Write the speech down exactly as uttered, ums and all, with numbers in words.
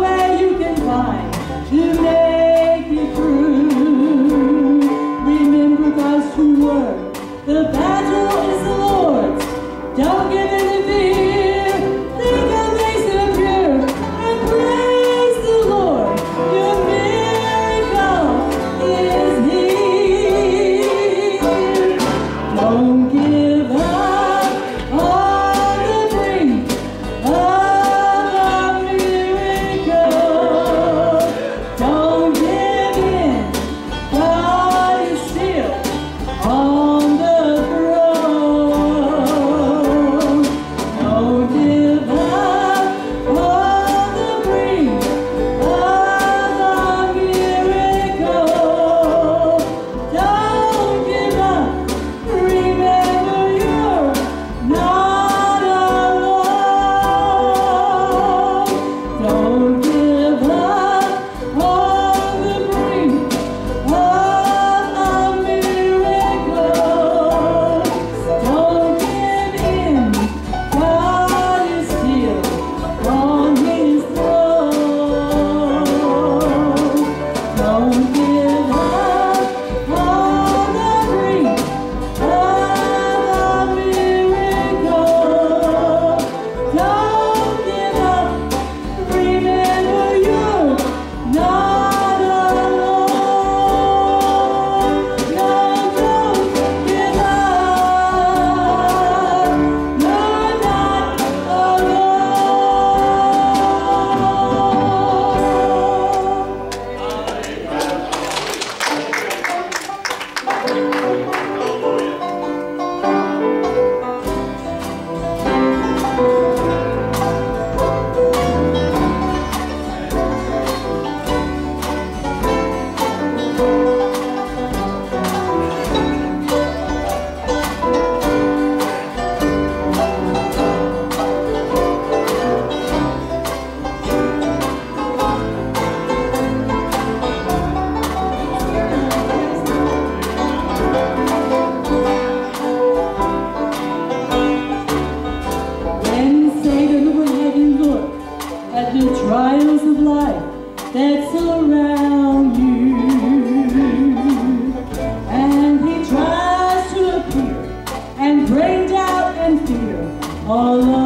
way you can find to make it through. Remember God's true word, the battle is the Lord's. Don't give in to fear, think of things that are pure, and praise the Lord. Your miracle is here. Don't give up on the brink of a miracle. Don't give in, God is still on the throne. Don't give up on the brink of a miracle. Don't give up. Remember you're not alone. Don't give up on the brink of a miracle. Don't give in, God is still on his throne. Don't give up on the brink of a miracle. Don't give up, remember you're not alone. No, don't give up, you're not When Satan would have you look at the trials of life that surround you, and he tries to appear and bring doubt and fear all